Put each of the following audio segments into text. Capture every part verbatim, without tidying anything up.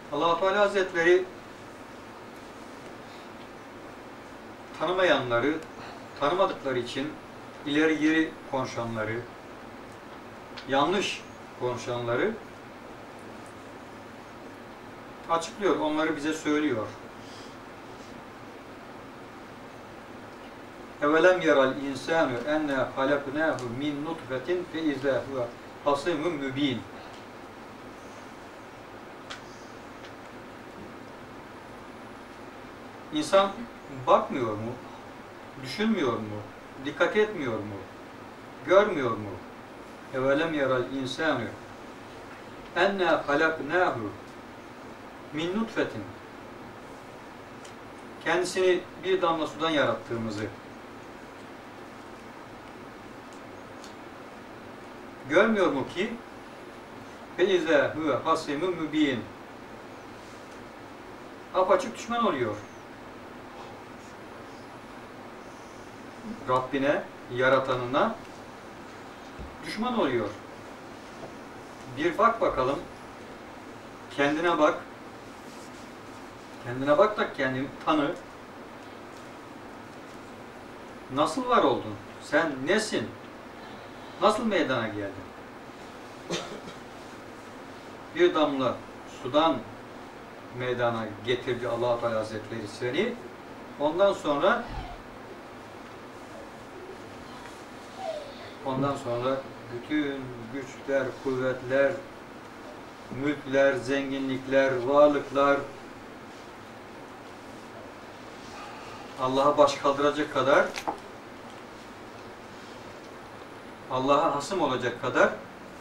Allah-u Teala Hazretleri tanımayanları, tanımadıkları için ileri geri konuşanları, yanlış konuşanları açıklıyor, onları bize söylüyor. Evelem yeral insanu enna halaknahu min nutfetin fe izâ huve hasimun mübin. İnsan bakmıyor mu? Düşünmüyor mu? Dikkat etmiyor mu? Görmüyor mu? Evelem yeral insanu enna halaknahu min nutfetin. Kendisini bir damla sudan yarattığımızı görmüyor mu ki فَاِذَا هُوَ حَسِمٌ مُب۪ينٌ apaçık düşman oluyor. Rabbine, yaratanına düşman oluyor. Bir bak bakalım. Kendine bak. Kendine bak da kendini tanı. Nasıl var oldun? Sen nesin? Nasıl meydana geldin? Bir damla sudan meydana getirdi Allah-u Teala Hazretleri seni. Ondan sonra ondan sonra bütün güçler, kuvvetler, mülkler, zenginlikler, varlıklar Allah'a baş kaldıracak kadar, Allah'a hasım olacak kadar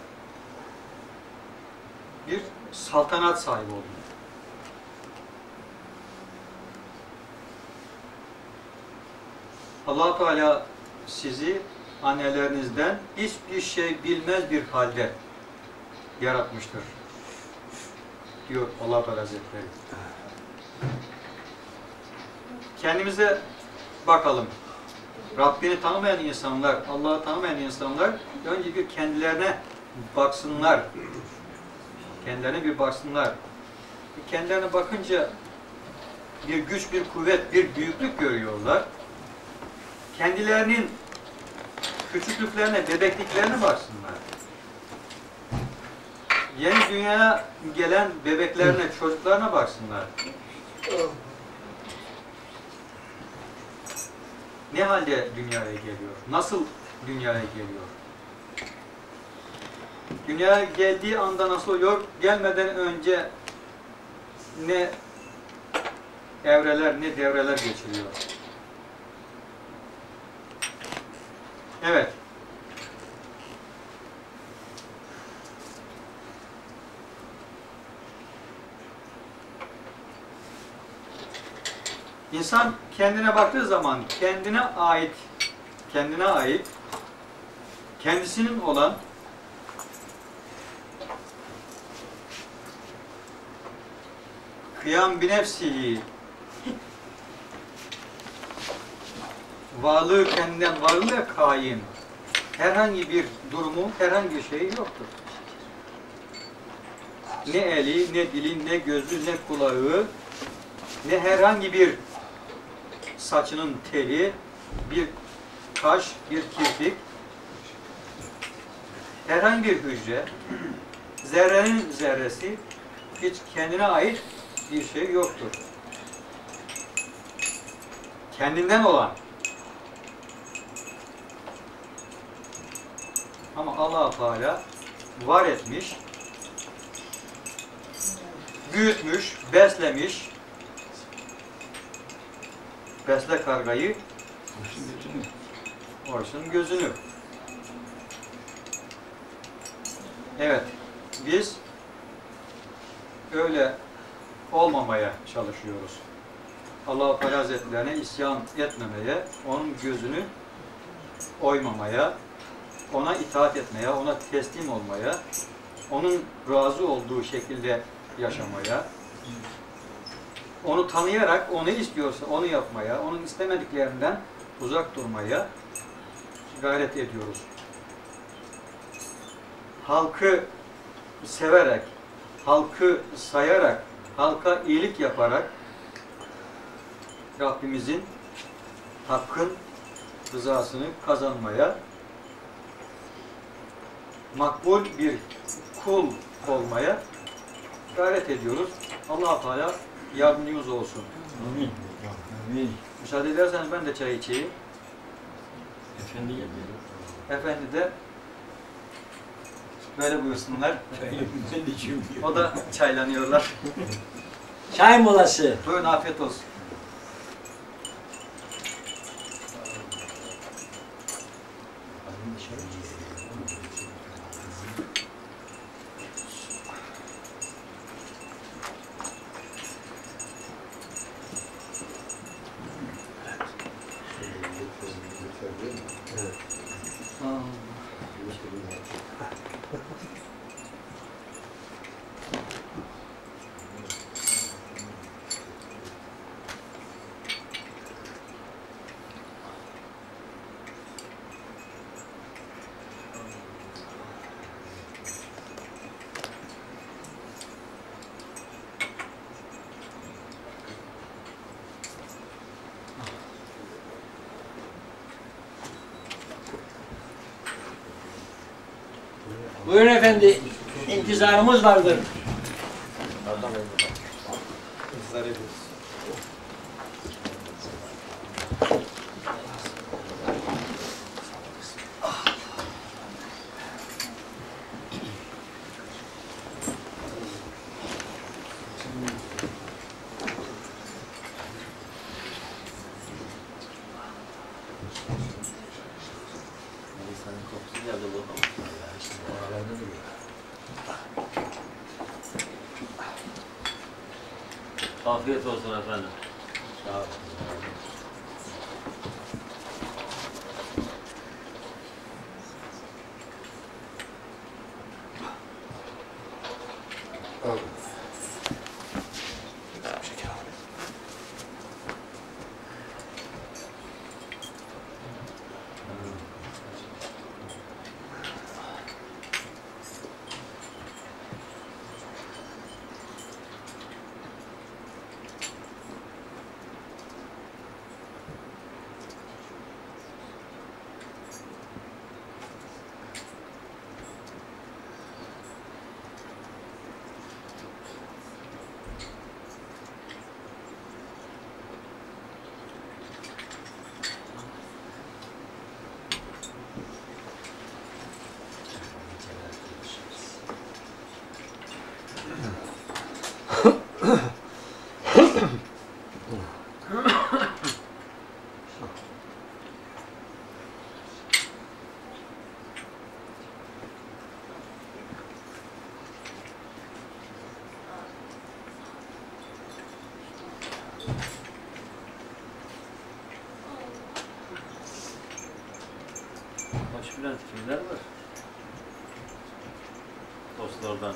bir saltanat sahibi oldun. Allah-u Teala sizi annelerinizden hiçbir şey bilmez bir halde yaratmıştır diyor Allah-u Teala Hazretleri. Kendimize bakalım. Rabbini tanımayan insanlar, Allah'ı tanımayan insanlar önce bir kendilerine baksınlar. Kendilerine bir baksınlar. Kendilerine bakınca bir güç, bir kuvvet, bir büyüklük görüyorlar. Kendilerinin küçüklüklerine, bebekliklerine baksınlar. Yeni dünyaya gelen bebeklerine, çocuklarına baksınlar. Ne halde dünyaya geliyor? Nasıl dünyaya geliyor? Dünyaya geldiği anda nasıl oluyor? Gelmeden önce ne evreler, ne devreler geçiriyor. Evet. İnsan kendine baktığı zaman kendine ait, kendine ait, kendisinin olan kıyam binefsihi, varlığı kendinden varlığa kaim, herhangi bir durumu, herhangi bir şeyi yoktur. Ne eli, ne dili, ne gözü, ne kulağı, ne herhangi bir saçının teli, bir kaş, bir kirpik, herhangi bir hücre, zerrenin zerresi, hiç kendine ait bir şey yoktur. Kendinden olan. Ama Allah-u Teala var etmiş, büyütmüş, beslemiş. Besle kargayı, oruçun gözünü. Evet, biz öyle olmamaya çalışıyoruz. Allah-u Teala Hazretlerine isyan etmemeye, onun gözünü oymamaya, ona itaat etmeye, ona teslim olmaya, onun razı olduğu şekilde yaşamaya, onu tanıyarak o ne istiyorsa onu yapmaya, onun istemediklerinden uzak durmaya gayret ediyoruz. Halkı severek, halkı sayarak, halka iyilik yaparak Rabbimizin hakkın rızasını kazanmaya, makbul bir kul olmaya gayret ediyoruz. Allah-u Teala yardımcımız olsun. Amin. Amin. Müsaade ederseniz ben de çay içeyim. Efendi geliyor. Efendi de böyle buyursunlar. Ben de içiyorum. O da çaylanıyorlar. Çay molası. Buyurun, afiyet olsun. Buyurun efendi. İntizarımız vardır. İntizar ediyoruz. Afiyet olsun efendim. Sağ olun. Başbülent kimler var? Dostlardan.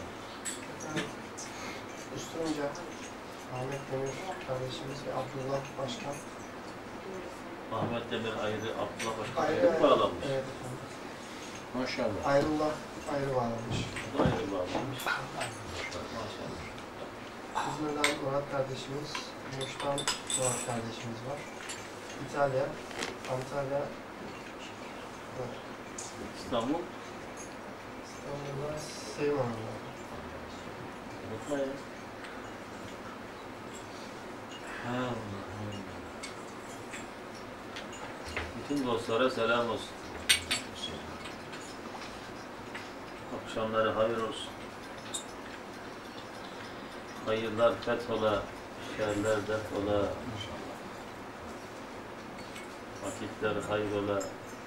Üstünce Ahmet Demir kardeşimiz ve Abdullah Başkan. Ahmet Demir ayrı, Abdullah Başkan Ayrı, ayrı bağlanmış. Evet efendim. Maşallah. Ayrullah ayrı bağlanmış. Bu da ayrı bağlanmış. Maşallah. İzmir'den Murat kardeşimiz, Muş'tan Murat kardeşimiz var. İtalya, Antalya, var. İstanbul. İstanbul'da Sevim Hanım var. Mutlu ya. Allah. Bütün dostlara selam olsun. Akşamları hayır olsun. Hayırlar fethola, şerler defola. Vakitler hayrola.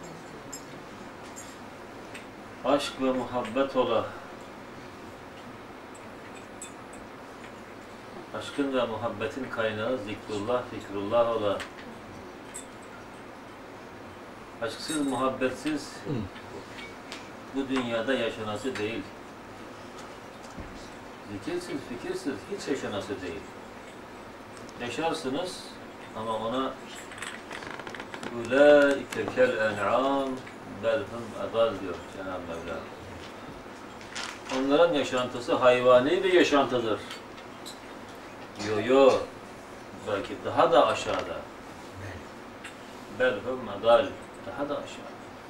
Aşk ve muhabbet ola. Aşkın ve muhabbetin kaynağı zikrullah, fikrullah ola. Aşksız, muhabbetsiz bu dünyada yaşanası değil. Zikirsiz, fikirsiz hiç yaşanası değil. Yaşarsınız ama ona ulaike kel en'am belhum adal diyor Cenab-ı Mevla. Onların yaşantısı hayvani bir yaşantıdır. Yo yo. Belki daha da aşağıda. Belhum medal. Daha da aşağı.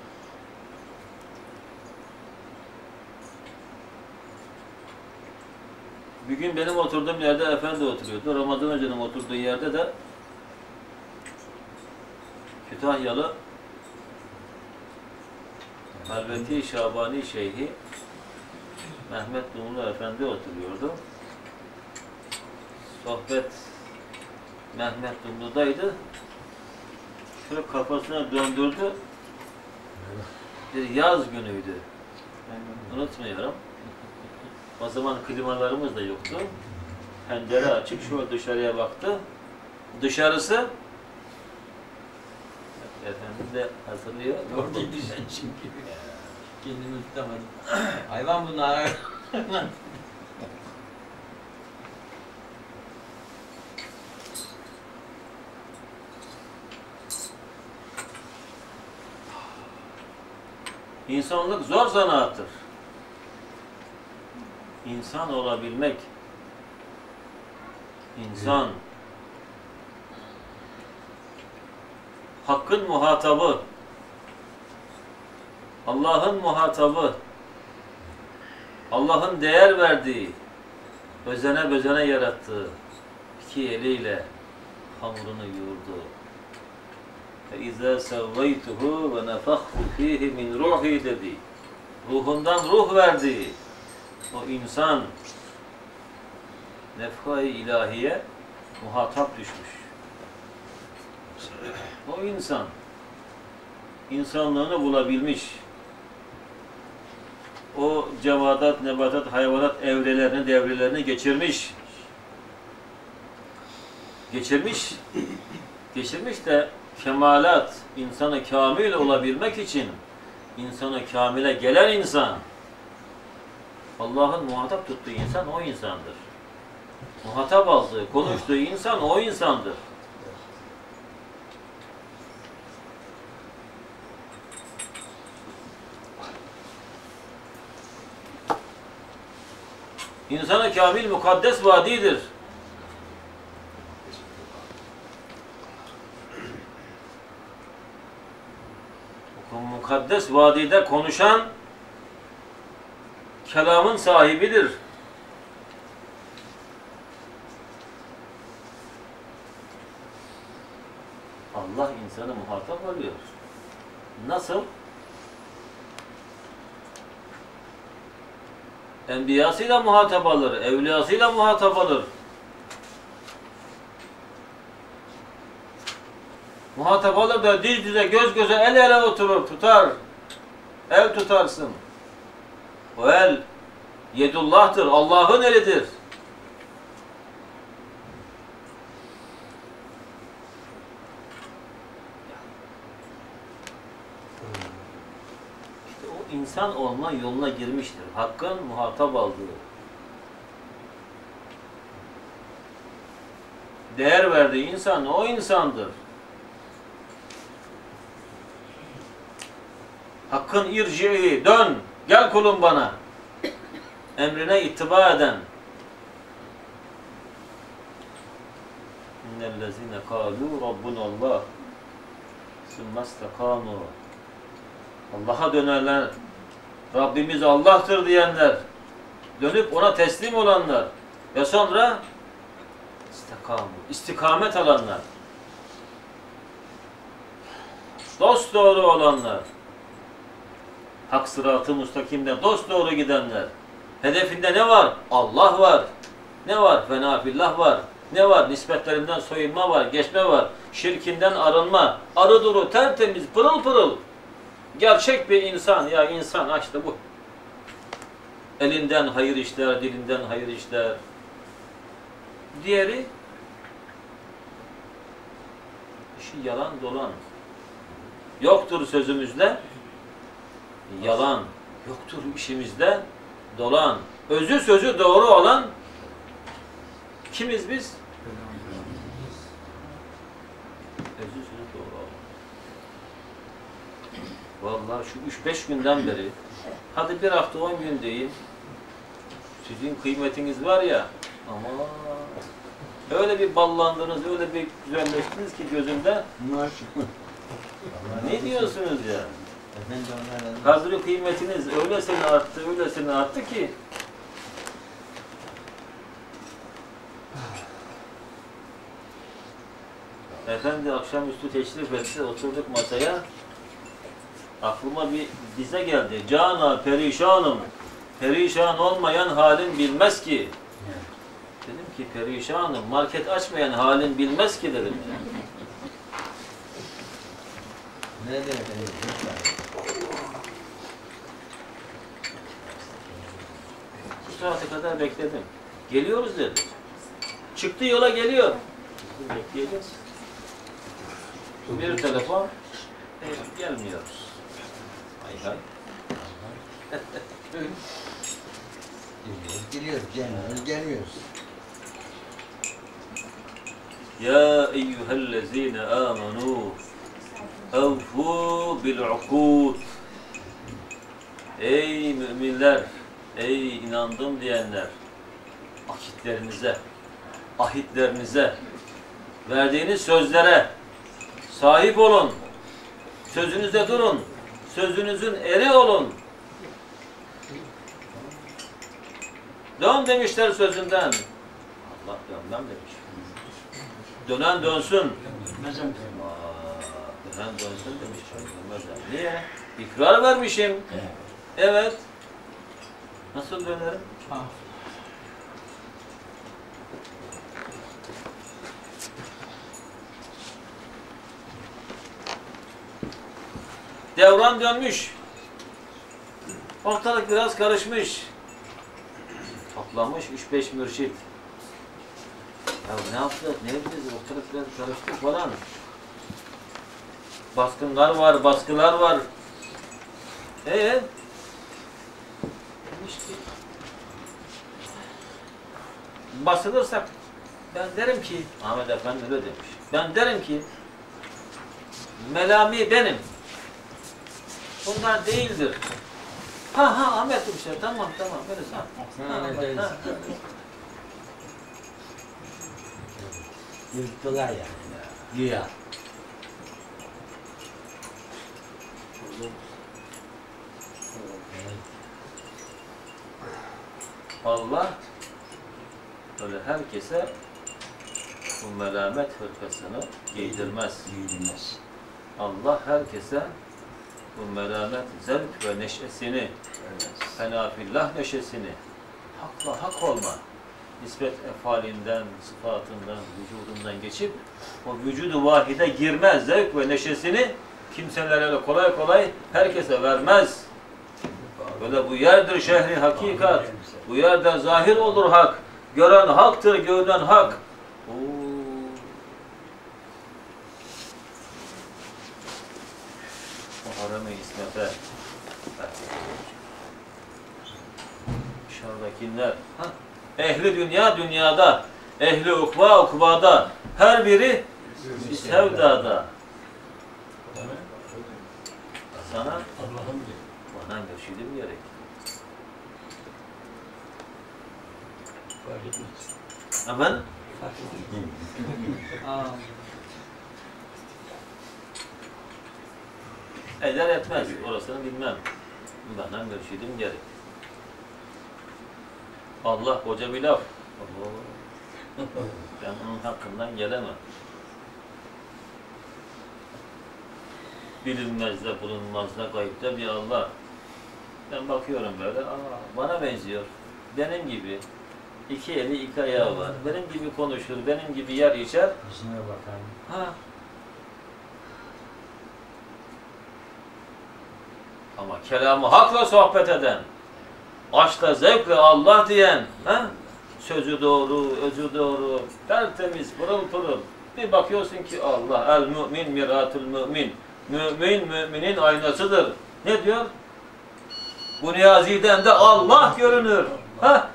Bir gün benim oturduğum yerde efendi oturuyordu. Ramazan Hoca'nın oturduğu yerde de Kütahyalı Halveti Şabani Şeyhi Mehmet Dumlu Efendi oturuyordu. Sohbet Mehmet Dumlu'daydı. Şöyle kafasına döndürdü. Bir yaz günüydü. Unutmuyorum. O zaman klimalarımız da yoktu. Pencere açık, şöyle dışarıya baktı. Dışarısı efendim de hazırlıyor. Gördüydü sen şimdi. Kendimi tutamadım. Hayvan bunlar. İnsanlık zor zanaattır. İnsan olabilmek, insan, Hakk'ın muhatabı, Allah'ın muhatabı, Allah'ın değer verdiği, özene bezene yarattığı iki eliyle hamurunu yoğurdu. فَاِذَا سَوَّيْتُهُ وَنَفَخْتُ ف۪يهِ مِنْ رُوحِي dedi. Ruhundan ruh verdiği o insan nefha-i ilahiye muhatap düşmüş. O insan insanlığını bulabilmiş. O cevadat, nebatat, hayvanat evrelerini, devrelerini geçirmiş. Geçirmiş. Geçirmiş de kemalat, insanı kamil olabilmek için insanı kamile gelen insan, Allah'ın muhatap tuttuğu insan o insandır. Muhatap aldığı, konuştuğu insan o insandır. İnsanı kamil mukaddes vadidir. Mukaddes vadide konuşan kelamın sahibidir. Allah insanı muhatap alıyor. Nasıl? Enbiyasıyla muhatap alır, evliyasıyla muhatap alır. Muhatap alır da diz dize, göz göze, el ele oturur, tutar. El tutarsın. O el yedullah'tır, Allah'ın elidir. İşte o insan olma yoluna girmiştir. Hakkın muhatap aldığı. Değer verdiği insan o insandır. Hakkın irci'i, dön, gel kulum bana. Emrine ittiba eden. İnnellezine kâlû Rabbunallah sümmestekâmû. Allah'a dönerler. Rabbimiz Allah'tır diyenler. Dönüp ona teslim olanlar. Ve sonra istekâmû, istikamet alanlar. Dosdoğru olanlar. Hak sıratı müstakimden dosdoğru gidenler. Hedefinde ne var? Allah var. Ne var? Fenafillah var. Ne var? Nispetlerinden soyunma var, geçme var. Şirkinden arınma. Arı duru, tertemiz, pırıl pırıl. Gerçek bir insan. Ya insan ha işte bu. Elinden hayır işler, dilinden hayır işler. Diğeri işi yalan dolan. Yoktur sözümüzde yalan, yoktur işimizde dolan. Özü sözü doğru olan kimiz biz? Özü sözü doğru olan. Vallahi şu üç beş günden beri, hadi bir hafta on gün diyeyim, sizin kıymetiniz var ya, ama Öyle bir ballandınız, öyle bir güzelleştiniz ki gözümde. Maşallah. Ne diyorsunuz ya? Efendi onlarla Kadri kıymetiniz öylesine arttı, öylesine arttı ki. Efendi akşamüstü teşrif etti, oturduk masaya. Aklıma bir dize geldi. Cana perişanım, perişan olmayan halin bilmez ki. Dedim ki perişanım, market açmayan halin bilmez ki dedim. ne demek efendim? Lütfen. Bu saate kadar bekledim. Geliyoruz dedi. Çıktı yola geliyor. Bekleyeceğiz. Bir telefon, e, gelmiyoruz. Hay hay. Geliyoruz, geliyoruz, gelmiyoruz, gelmiyoruz. Ya eyyühellezine amenu evfu bil'ukud. Ey müminler, ey inandım diyenler, akitlerinize, ahitlerinize, verdiğiniz sözlere sahip olun. Sözünüzde durun. Sözünüzün eri olun. Dön demişler sözünden. Allah dönmem demiş. Dönen dönsün. Dönmezem. Aa, dönen dönsün demiş. Dönmezler. Niye? İkrar vermişim. Evet. Evet. Nasıl dönerim? Devran dönmüş. Ortalık biraz karışmış. Toplamış üç beş mürşit. Ya ne yapacağız, ne yapacağız? Ortalık biraz karıştı falan. Baskınlar var, baskılar var. Ee? Demiş ki, basılırsak ben derim ki, Ahmet Efendi öyle demiş. Ben derim ki, melami benim. Bunlar değildir. Ha ha Ahmet demişler. Tamam tamam. Böyle sağ. Ha, evet, Ha, evet. Yırttılar yani. Güya. Allah öyle herkese bu melamet hırkasını giydirmez. Giyilmez. Allah herkese bu melamet zevk ve neşesini, fenafillah neşesini, hakla hak olma, nispet efalinden, sıfatından, vücudundan geçip o vücudu vahide girmez zevk ve neşesini kimselere öyle kolay kolay herkese vermez. Böyle bu yerdir şehri hakikat, bu yerde zahir olur hak, gören haktır, gören hak. Oo. O harem-i ismete dışarıdakiler ha? Ehli dünya dünyada, ehli ukba ukbada, her biri bir sevdada. Sana Allah'ım diyor. bana mürşidim gerek. Fark etmez. Ha ben? Fark etmez. Eder etmez. Orasını bilmem. Bana mürşidim gerek. Allah koca bir laf. Oo. Ben onun hakkından gelemem. Bilinmezde, bulunmazda, kayıpta bir Allah. Ben bakıyorum böyle, aa, bana benziyor. Benim gibi. İki eli, iki ayağı var. Benim gibi konuşur, benim gibi yer içer. Yüzüne bakan. Ha. Ama kelamı hakla sohbet eden, aşkla, zevkle Allah diyen, ha? Sözü doğru, özü doğru, tertemiz, pırıl pırıl. Bir bakıyorsun ki Allah, el mümin miratul mümin. Mümin, müminin aynasıdır. Ne diyor? Bu Niyazi'den de Allah görünür. Ha?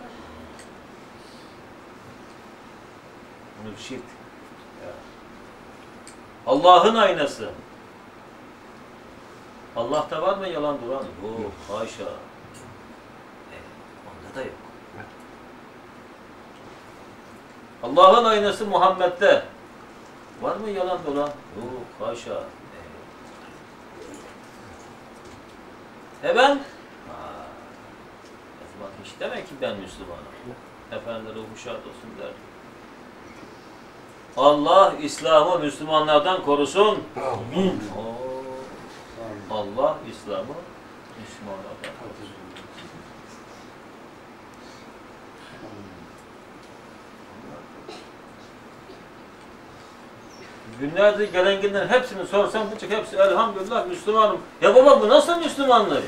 Mürşid. Allah'ın aynası. Allah'ta var mı yalan duran? Yok, haşa. E, onda da yok. Allah'ın aynası Muhammed'de. Var mı yalan dolan? Yok, haşa. E ben? Ha. Bak hiç demek ki ben Müslümanım. Efendi ruhu şad olsun der. Allah İslam'ı Müslümanlardan korusun. Amin. Oo. Allah İslam'ı Müslümanlardan korusun. Günlerdir gelen gidenlerin hepsini sorsam bu hepsi elhamdülillah Müslümanım. Ya baba bu nasıl Müslümanlık?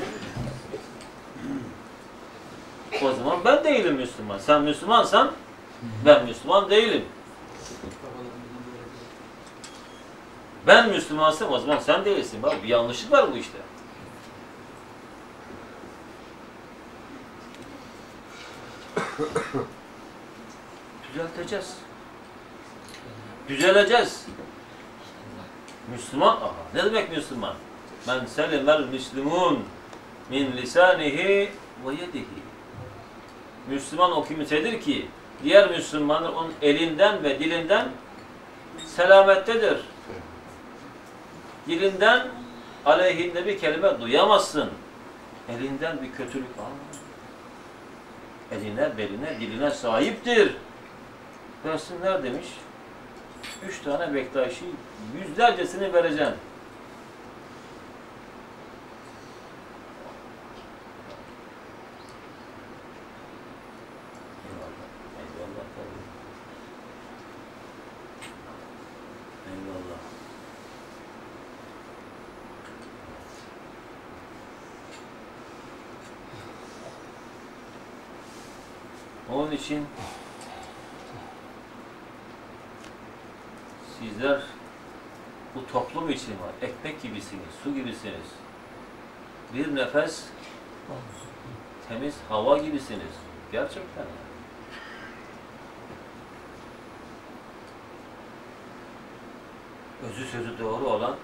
O zaman ben değilim Müslüman. Sen Müslümansan ben Müslüman değilim. Ben Müslümansam o zaman sen değilsin. Bak bir yanlışlık var bu işte. Düzelteceğiz. Düzeleceğiz. Müslüman, aha, ne demek Müslüman? Men selimel müslümun min lisanihi ve yedihi. Müslüman o kimsedir ki diğer Müslümanlar onun elinden ve dilinden selamettedir. Dilinden aleyhinde bir kelime duyamazsın. Elinden bir kötülük alma. Eline, beline, diline sahiptir. Versinler demiş. Üç tane Bektaşi, yüzlercesini vereceğim. Eyvallah, eyvallah tabii. Eyvallah. Onun için sizler bu toplum için var. Ekmek gibisiniz, su gibisiniz. Bir nefes temiz hava gibisiniz. Gerçekten. Özü sözü doğru olan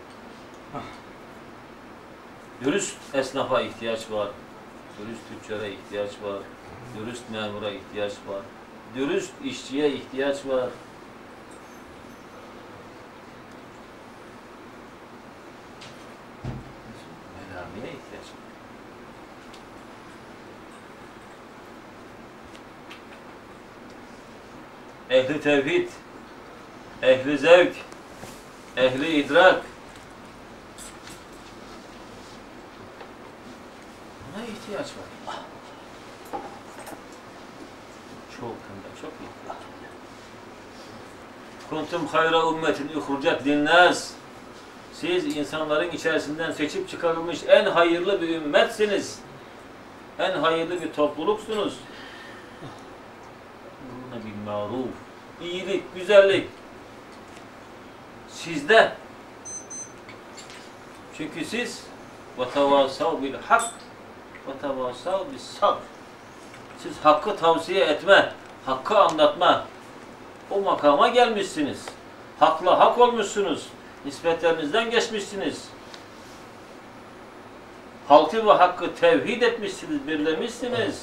dürüst esnafa ihtiyaç var. Dürüst tüccara ihtiyaç var. Dürüst memura ihtiyaç var. Dürüst işçiye ihtiyaç var. Melamiye ihtiyaç var. Ehli tevhid, ehli zevk, ehli idrak. Buna ihtiyaç var. Çok hem de çok ihtiyaç var. Kuntum hayra ümmetin ihrucat linnâs. Siz insanların içerisinden seçip çıkarılmış en hayırlı bir ümmetsiniz. En hayırlı bir topluluksunuz. Buna bil maruf. İyilik, güzellik. Sizde. Çünkü siz وَتَوَاسَوْ بِالْحَقِّ وَتَوَاسَوْ بِالصَّبْرِ. Siz hakkı tavsiye etme, hakkı anlatma. O makama gelmişsiniz. Hakla hak olmuşsunuz. Nispetlerinizden geçmişsiniz. Halkı ve hakkı tevhid etmişsiniz, birlemişsiniz.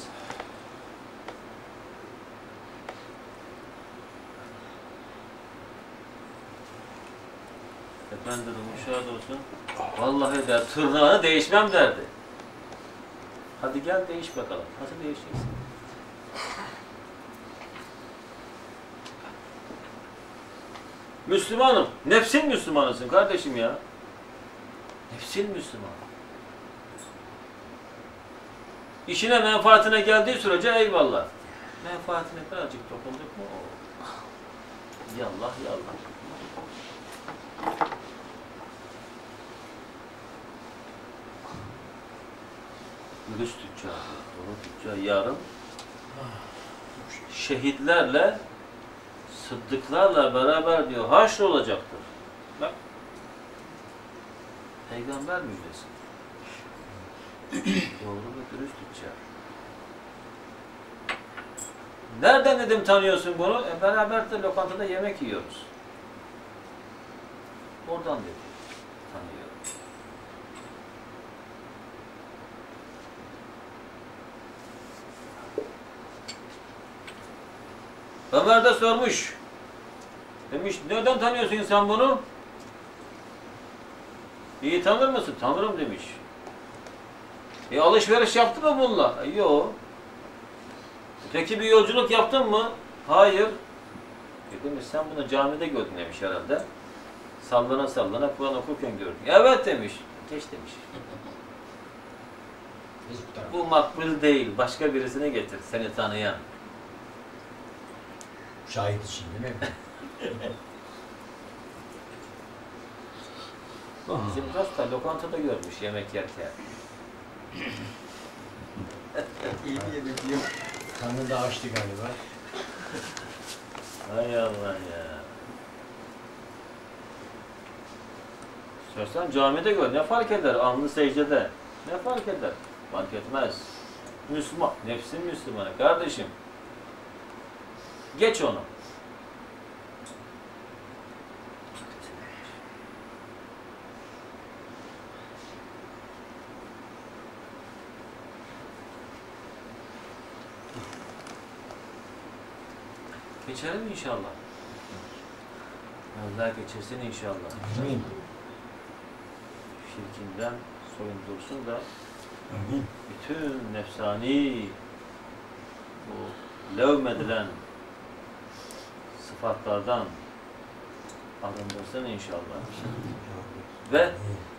Efendim müşahede olsun. Vallahi der, tırnağını değişmem derdi. Hadi gel değiş bakalım. Nasıl değişeceksin? Müslümanım. Nefsin Müslümanısın kardeşim ya. Nefsin Müslüman. İşine menfaatine geldiği sürece eyvallah. Menfaatine birazcık dokunduk mu? Oh. Yallah yallah. Dürüst tüccar, doğru tüccar yarın şehitlerle, sıddıklarla beraber diyor haşr olacaktır. Bak. Peygamber müjdesi. Doğru ve dürüst tüccar. Nereden dedim tanıyorsun bunu? E beraber de lokantada yemek yiyoruz. Oradan dedi. Tanıyorum. Ömer de sormuş. Demiş, nereden tanıyorsun sen bunu? İyi tanır mısın? Tanırım demiş. E alışveriş yaptın mı bununla? E, yok. Peki bir yolculuk yaptın mı? Hayır. E demiş, sen bunu camide gördün demiş herhalde. Sallana sallana Kur'an okurken gördün. Evet demiş. Geç demiş. Biz bu tarafa. Bu makbul değil. Başka birisini getir. Seni tanıyan. Şahit için değil mi? Bizim hasta lokantada görmüş yemek yerken. İyi bir yemek yiyor. Karnı da açtı galiba. Hay Allah ya. Sorsan camide gör. Ne fark eder? Alnı secdede. Ne fark eder? Fark etmez. Müslüman. Nefsin Müslümanı. Kardeşim. Geç onu. Geçelim inşallah. Allah geçirsin inşallah. Amin. Şirkinden soyundursun da bütün nefsani bu levmedilen sıfatlardan arındırsın inşallah. Ve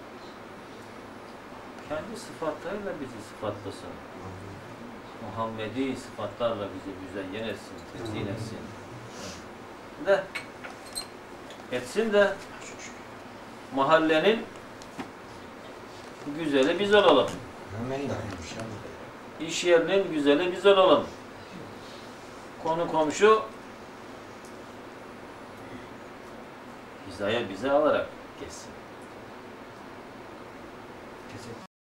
kendi sıfatlarıyla bizi sıfatlasın. Muhammedi sıfatlarla bizi müzeyyen etsin, tezyin etsin. De etsin de mahallenin güzeli biz olalım. Hemen de inşallah. İş yerinin güzeli biz olalım. Konu komşu hizaya bize alarak geçsin. Kesin.